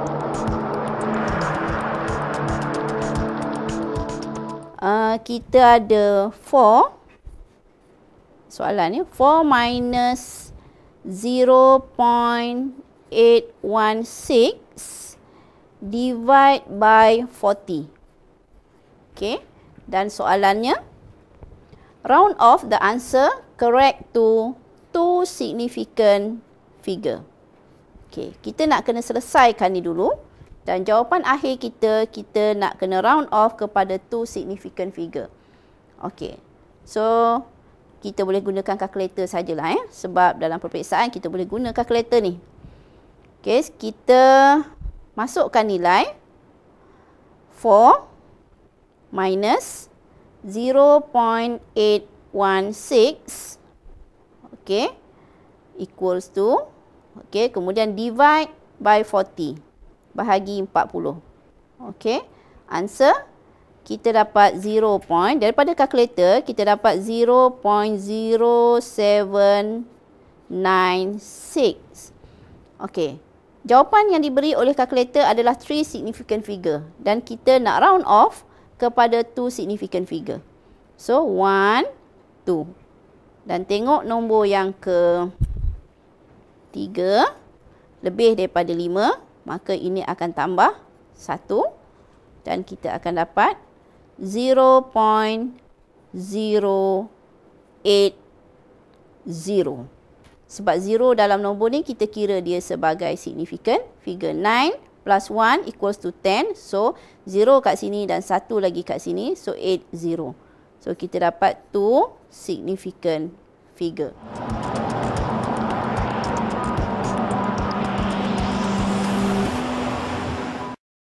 Kita ada 4. Soalan ni 4 minus 0.816 divide by 40. Okay. Dan soalannya, round off the answer correct to 2 significant figure. Okay. Kita nak kena selesaikan ni dulu. Dan jawapan akhir kita nak kena round off kepada 2 significant figure. Okey. So, kita boleh gunakan kalkulator sajalah sebab dalam peperiksaan kita boleh guna kalkulator ni. Okey, kita masukkan nilai 4 minus 0.816 okey equals to kemudian divide by 40. Bahagi 40. Okey. Answer kita dapat 0. Daripada kalkulator kita dapat 0.0796. Okey. Jawapan yang diberi oleh kalkulator adalah 3 significant figure dan kita nak round off kepada 2 significant figure. So 1 2. Dan tengok nombor yang ke 3 lebih daripada 5. Maka ini akan tambah 1 dan kita akan dapat 0.080. Sebab 0 dalam nombor ni kita kira dia sebagai significant figure. 9 plus 1 equals to 10. So 0 kat sini dan 1 lagi kat sini. So 80. So kita dapat 2 significant figure.